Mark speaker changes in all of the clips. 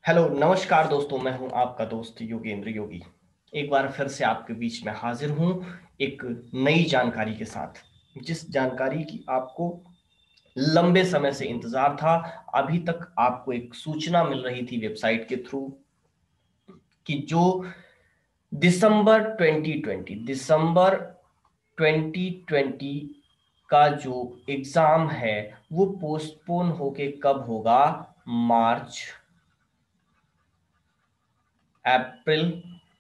Speaker 1: Hello नमस्कार दोस्तों, मैं हूं आपका दोस्त योगेंद्र योगी। एक बार फिर से आपके बीच में हाजिर हूं एक नई जानकारी के साथ। जिस जानकारी की आपको लंबे समय से इंतजार था, अभी तक आपको एक सूचना मिल रही थी वेबसाइट के थ्रू कि जो दिसंबर 2020 का जो एग्जाम है वो पोस्टपोन होके कब होगा? मार्च अप्रैल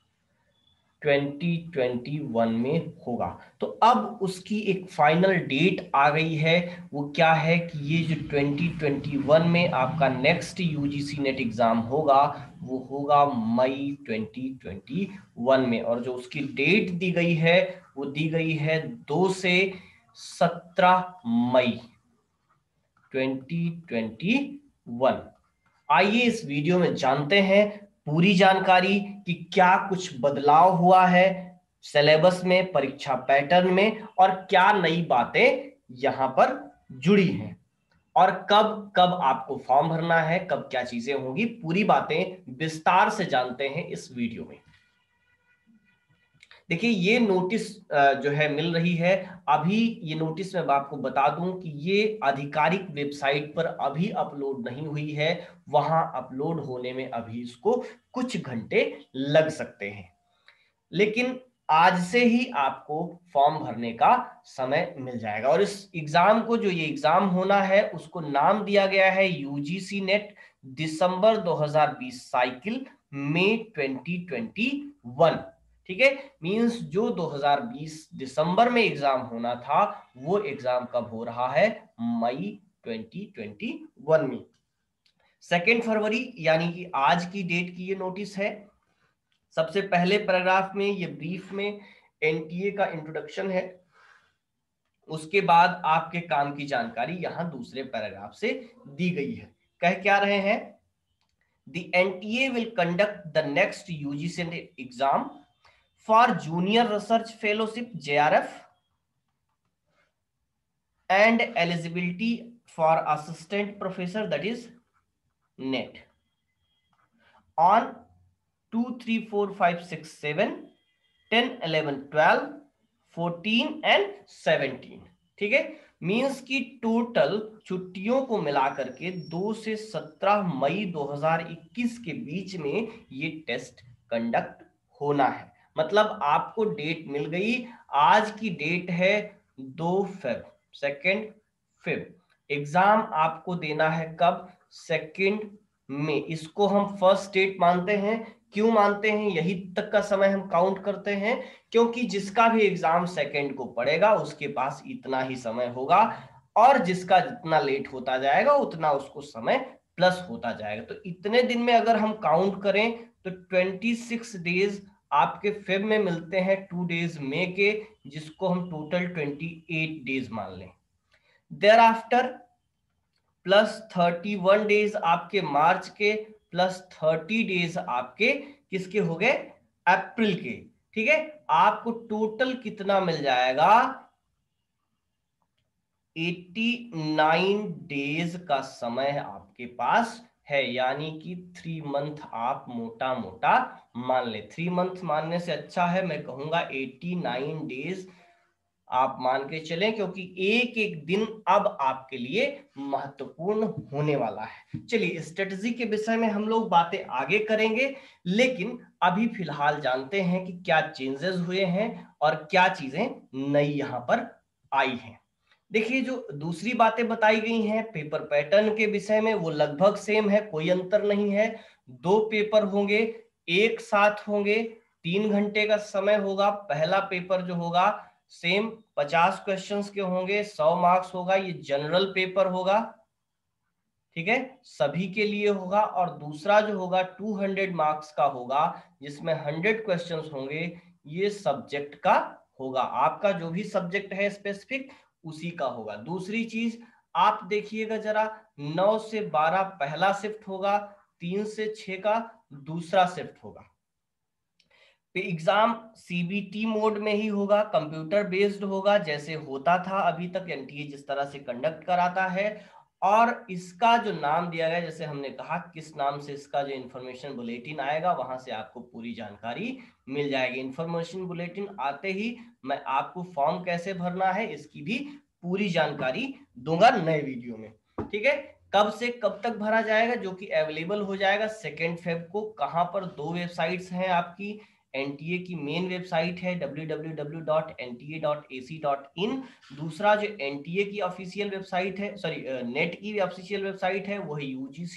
Speaker 1: 2021 में होगा। तो अब उसकी एक फाइनल डेट आ गई है। वो क्या है कि ये जो 2021 में आपका नेक्स्ट यूजीसी नेट एग्जाम होगा वो होगा मई 2021 में। और जो उसकी डेट दी गई है वो दी गई है 2 से 17 मई 2021। आइए इस वीडियो में जानते हैं पूरी जानकारी कि क्या कुछ बदलाव हुआ है सिलेबस में, परीक्षा पैटर्न में, और क्या नई बातें यहां पर जुड़ी हैं, और कब कब आपको फॉर्म भरना है, कब क्या चीजें होंगी। पूरी बातें विस्तार से जानते हैं इस वीडियो में। देखिए ये नोटिस जो है मिल रही है अभी। ये नोटिस मैं आपको बता दूं कि ये आधिकारिक वेबसाइट पर अभी अपलोड नहीं हुई है। वहां अपलोड होने में अभी इसको कुछ घंटे लग सकते हैं, लेकिन आज से ही आपको फॉर्म भरने का समय मिल जाएगा। और इस एग्जाम को, जो ये एग्जाम होना है, उसको नाम दिया गया है UGC NET December 2020 cycle May 2021। ठीक है, मींस जो 2020 दिसंबर में एग्जाम होना था वो एग्जाम कब हो रहा है? मई 2021 में। 2 फरवरी यानी कि आज की डेट की ये नोटिस है। सबसे पहले पैराग्राफ में, ये ब्रीफ में एनटीए का इंट्रोडक्शन है। उसके बाद आपके काम की जानकारी यहां दूसरे पैराग्राफ से दी गई है। कह क्या रहे हैं? The NTA will conduct the next UGC exam for Junior Research Fellowship JRF and eligibility for Assistant Professor, that is NET, on 2, 3, 4, 5, 6, 7, 10, 11, 12, 14 and 17। ठीक है, मींस की टोटल छुट्टियों को मिलाकर के 2 से 17 मई 2021 के बीच में ये टेस्ट कंडक्ट होना है। मतलब आपको डेट मिल गई। आज की डेट है 2 फेब। एग्जाम आपको देना है कब? 2 में। इसको हम फर्स्ट डेट मानते हैं। क्यों मानते हैं? यही तक का समय हम काउंट करते हैं, क्योंकि जिसका भी एग्जाम 2 को पड़ेगा उसके पास इतना ही समय होगा, और जिसका जितना लेट होता जाएगा उतना उसको समय प्लस होता जाएगा। तो इतने दिन में अगर हम काउंट करें तो 26 डेज आपके फेब में मिलते हैं, 2 डेज मई के, जिसको हम टोटल 28 डेज मान लें। देयर आफ्टर प्लस 31 डेज आपके मार्च के, प्लस 30 डेज आपके किसके हो गए? अप्रैल के। ठीक है, आपको टोटल कितना मिल जाएगा? 89 डेज का समय आपके पास है, यानी कि 3 मंथ आप मोटा मोटा मान ले। 3 मंथ मानने से अच्छा है, मैं कहूंगा 89 डेज आप मान के चलें, क्योंकि एक एक दिन अब आपके लिए महत्वपूर्ण होने वाला है। चलिए स्ट्रेटजी के विषय में हम लोग बातें आगे करेंगे, लेकिन अभी फिलहाल जानते हैं कि क्या चेंजेस हुए हैं और क्या चीजें नई यहां पर आई हैं। देखिए जो दूसरी बातें बताई गई हैं पेपर पैटर्न के विषय में, वो लगभग सेम है, कोई अंतर नहीं है। 2 पेपर होंगे, एक साथ होंगे, 3 घंटे का समय होगा। पहला पेपर जो होगा सेम 50 क्वेश्चंस के होंगे, 100 मार्क्स होगा। ये जनरल पेपर होगा, ठीक है, सभी के लिए होगा। और दूसरा जो होगा 200 मार्क्स का होगा, जिसमें 100 क्वेश्चंस होंगे। ये सब्जेक्ट का होगा, आपका जो भी सब्जेक्ट है स्पेसिफिक उसी का होगा। दूसरी चीज आप देखिएगा जरा, 9 से 12 पहला शिफ्ट होगा, 3 से 6 का दूसरा शिफ्ट होगा। एग्जाम सीबीटी मोड में ही होगा, कंप्यूटर बेस्ड होगा, जैसे होता था अभी तक एनटीए जिस तरह से कंडक्ट कराता है। और इसका जो नाम दिया गया, जैसे हमने कहा किस नाम से इसका जो इन्फॉर्मेशन बुलेटिन आएगा, वहां से आपको पूरी जानकारी मिल जाएगी। इन्फॉर्मेशन बुलेटिन आते ही मैं आपको फॉर्म कैसे भरना है इसकी भी पूरी जानकारी दूंगा नए वीडियो में। ठीक है, कब से कब तक भरा जाएगा, जो कि अवेलेबल हो जाएगा 2 फेब को। कहां पर, 2 वेबसाइट्स हैं आपकी। एनटीए की मेन वेबसाइट है www.nta.ac.in। दूसरा जो एनटीए की ऑफिशियल वेबसाइट है, सॉरी नेट की ऑफिशियल वेबसाइट है, वो है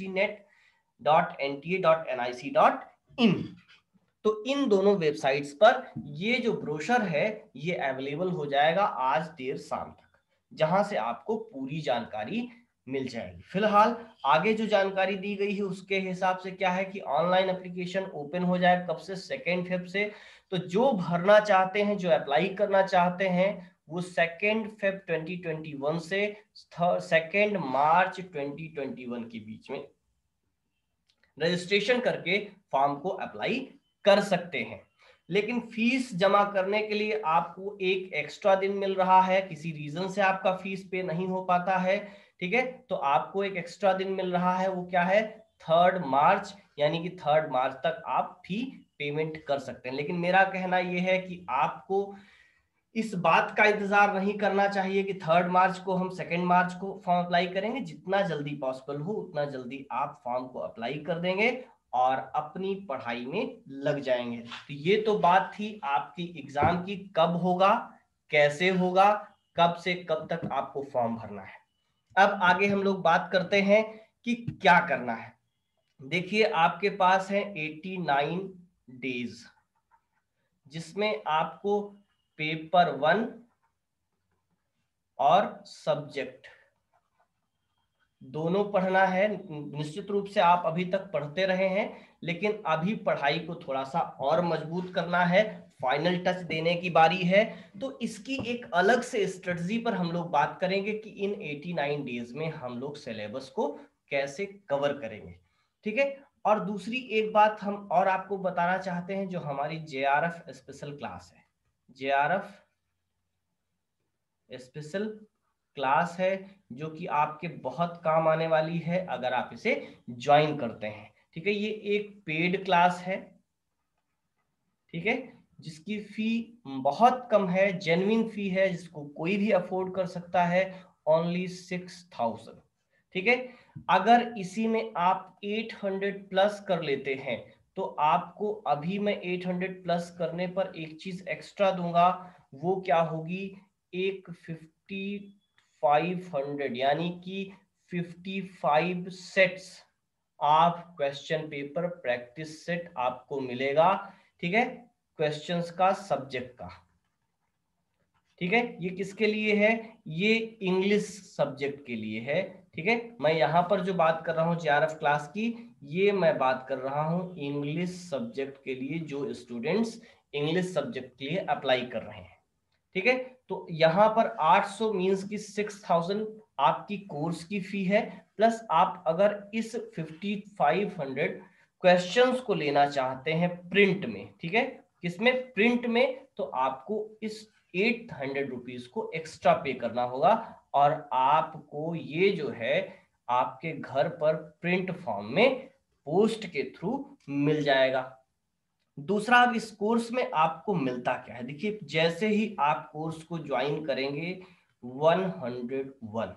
Speaker 1: ugcnet.nta.nic.in। तो इन दोनों वेबसाइट्स पर ये जो ब्रोशर है ये अवेलेबल हो जाएगा आज देर शाम तक, जहां से आपको पूरी जानकारी मिल जाएगी। फिलहाल आगे जो जानकारी दी गई है उसके हिसाब से क्या है कि ऑनलाइन एप्लीकेशन ओपन हो जाए कब से, 2 फेब से। तो जो भरना चाहते हैं, जो अप्लाई करना चाहते हैं, वो 2 फेब 2021 से 2 मार्च 2021 के बीच में रजिस्ट्रेशन करके फॉर्म को अप्लाई कर सकते हैं। लेकिन फीस जमा करने के लिए आपको एक एक्स्ट्रा दिन मिल रहा है, किसी रीजन से आपका फीस पे नहीं हो पाता है, ठीक है, तो आपको एक एक्स्ट्रा दिन मिल रहा है। वो क्या है, 3 मार्च, यानी कि 3 मार्च तक आप फी पेमेंट कर सकते हैं। लेकिन मेरा कहना यह है कि आपको इस बात का इंतजार नहीं करना चाहिए कि 3 मार्च को हम 2 मार्च को फॉर्म अप्लाई करेंगे। जितना जल्दी पॉसिबल हो उतना जल्दी आप फॉर्म को अप्लाई कर देंगे और अपनी पढ़ाई में लग जाएंगे। तो ये तो बात थी आपकी एग्जाम की, कब होगा, कैसे होगा, कब से कब तक आपको फॉर्म भरना है। अब आगे हम लोग बात करते हैं कि क्या करना है। देखिए आपके पास है 89 डेज, जिसमें आपको पेपर 1 और सब्जेक्ट दोनों पढ़ना है। निश्चित रूप से आप अभी तक पढ़ते रहे हैं, लेकिन अभी पढ़ाई को थोड़ा सा और मजबूत करना है, फाइनल टच देने की बारी है। तो इसकी एक अलग से स्ट्रेटजी पर हम लोग बात करेंगे कि इन 89 डेज में हम लोग सिलेबस को कैसे कवर करेंगे। ठीक है, और दूसरी एक बात हम और आपको बताना चाहते हैं, जो हमारी जेआरएफ स्पेशल क्लास है, जेआरएफ स्पेशल क्लास है, जो कि आपके बहुत काम आने वाली है अगर आप इसे ज्वाइन करते हैं। ठीक है, ये एक पेड क्लास है, ठीक है, जिसकी फी बहुत कम है, जेन्युइन फी है, जिसको कोई भी अफोर्ड कर सकता है, ओनली 6000। ठीक है, अगर इसी में आप 800 प्लस कर लेते हैं तो आपको अभी मैं 800 प्लस करने पर एक चीज एक्स्ट्रा दूंगा। वो क्या होगी, एक 5500 यानी कि 55 sets of question paper practice set आपको मिलेगा। ठीक है, क्वेश्चंस का, सब्जेक्ट का। ठीक है, ये किसके लिए है, ये इंग्लिश सब्जेक्ट के लिए है। ठीक है, मैं यहां पर जो बात कर रहा हूं जेआरएफ क्लास की, ये मैं बात कर रहा हूं इंग्लिश सब्जेक्ट के लिए, जो स्टूडेंट्स इंग्लिश सब्जेक्ट के लिए अप्लाई कर रहे हैं। ठीक है, तो यहां पर 800 मींस की 6000 आपकी कोर्स की फी है, प्लस आप अगर इस 5500 क्वेश्चंस को लेना चाहते हैं प्रिंट में, ठीक है, किसमें, प्रिंट में, तो आपको इस 800 रुपीज को एक्स्ट्रा पे करना होगा और आपको ये जो है आपके घर पर प्रिंट फॉर्म में पोस्ट के थ्रू मिल जाएगा। दूसरा, अब इस कोर्स में आपको मिलता क्या है, देखिए जैसे ही आप कोर्स को ज्वाइन करेंगे 101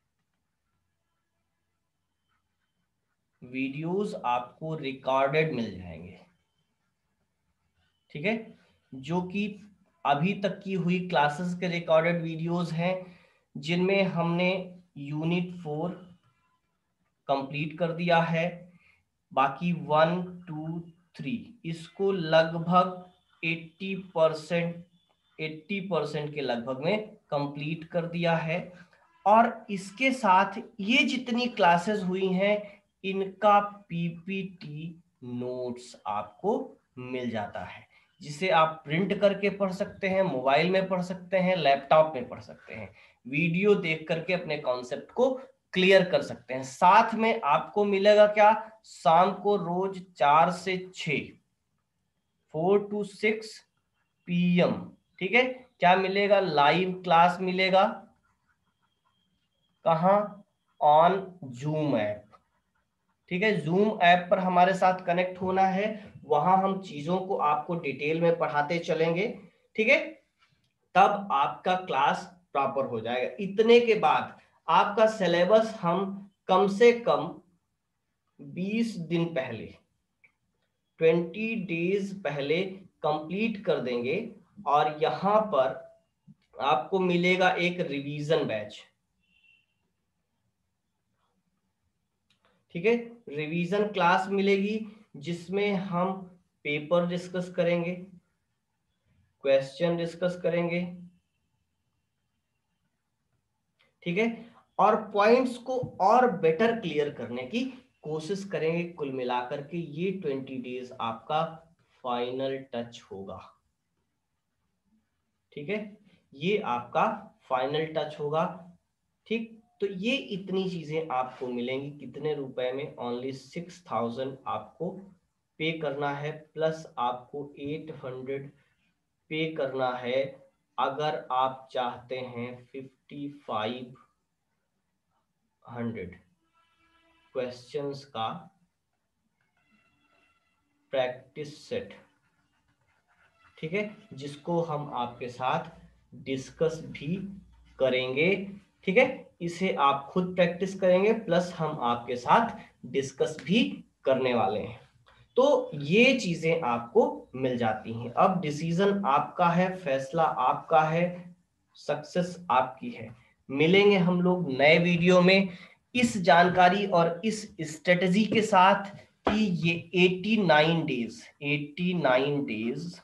Speaker 1: वीडियोस आपको रिकॉर्डेड मिल जाएंगे। ठीक है, जो कि अभी तक की हुई क्लासेस के रिकॉर्डेड वीडियोस हैं, जिनमें हमने यूनिट 4 कंप्लीट कर दिया है, बाकी 1 2 3 इसको लगभग 80% के लगभग में कंप्लीट कर दिया है। और इसके साथ ये जितनी क्लासेस हुई हैं इनका पीपीटी नोट्स आपको मिल जाता है, जिसे आप प्रिंट करके पढ़ सकते हैं, मोबाइल में पढ़ सकते हैं, लैपटॉप में पढ़ सकते हैं, वीडियो देख करके अपने कॉन्सेप्ट को क्लियर कर सकते हैं। साथ में आपको मिलेगा क्या, शाम को रोज 4 से 6 4 to 6 PM, ठीक है, क्या मिलेगा, लाइव क्लास मिलेगा। कहाँ, ऑन जूम ऐप। ठीक है, जूम ऐप पर हमारे साथ कनेक्ट होना है, वहां हम चीजों को आपको डिटेल में पढ़ाते चलेंगे। ठीक है, तब आपका क्लास प्रॉपर हो जाएगा। इतने के बाद आपका सिलेबस हम कम से कम 20 दिन पहले, 20 डेज पहले कंप्लीट कर देंगे। और यहां पर आपको मिलेगा एक रिवीजन बैच। ठीक है, रिवीजन क्लास मिलेगी जिसमें हम पेपर डिस्कस करेंगे, क्वेश्चन डिस्कस करेंगे। ठीक है, और पॉइंट्स को और बेटर क्लियर करने की कोशिश करेंगे। कुल मिलाकर के ये 20 डेज आपका फाइनल टच होगा। ठीक है, ये आपका फाइनल टच होगा। ठीक, तो ये इतनी चीजें आपको मिलेंगी कितने रुपए में? ओनली 6000 आपको पे करना है, प्लस आपको 800 पे करना है अगर आप चाहते हैं 5500 क्वेश्चंस का प्रैक्टिस सेट। ठीक है, जिसको हम आपके साथ डिस्कस भी करेंगे। ठीक है, इसे आप खुद प्रैक्टिस करेंगे, प्लस हम आपके साथ डिस्कस भी करने वाले हैं। तो ये चीजें आपको मिल जाती हैं। अब डिसीजन आपका है, फैसला आपका है, सक्सेस आपकी है। मिलेंगे हम लोग नए वीडियो में इस जानकारी और इस स्ट्रेटजी के साथ कि ये 89 डेज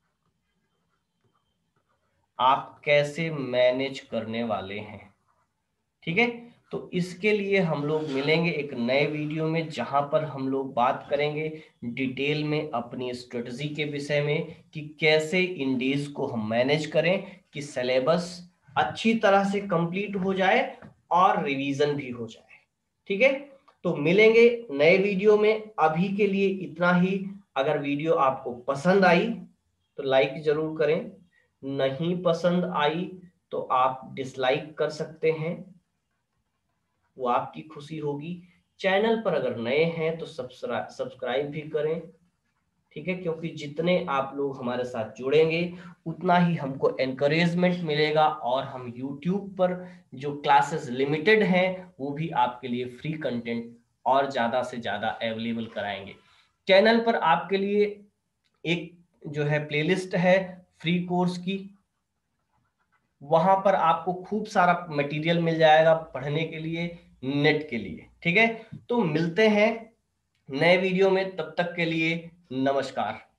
Speaker 1: आप कैसे मैनेज करने वाले हैं। ठीक है, तो इसके लिए हम लोग मिलेंगे एक नए वीडियो में, जहां पर हम लोग बात करेंगे डिटेल में अपनी स्ट्रेटजी के विषय में कि कैसे इन डेज को हम मैनेज करें कि सिलेबस अच्छी तरह से कंप्लीट हो जाए और रिवीजन भी हो जाए। ठीक है, तो मिलेंगे नए वीडियो में। अभी के लिए इतना ही। अगर वीडियो आपको पसंद आई तो लाइक जरूर करें, नहीं पसंद आई तो आप डिसलाइक कर सकते हैं, वो आपकी खुशी होगी। चैनल पर अगर नए हैं तो सब्सक्राइब भी करें। ठीक है, क्योंकि जितने आप लोग हमारे साथ जुड़ेंगे उतना ही हमको एनकरेजमेंट मिलेगा, और हम YouTube पर जो क्लासेस लिमिटेड हैं वो भी आपके लिए फ्री कंटेंट और ज्यादा से ज्यादा अवेलेबल कराएंगे। चैनल पर आपके लिए एक जो है प्लेलिस्ट है फ्री कोर्स की, वहां पर आपको खूब सारा मटेरियल मिल जाएगा पढ़ने के लिए, नेट के लिए। ठीक है, तो मिलते हैं नए वीडियो में, तब तक के लिए नमस्कार।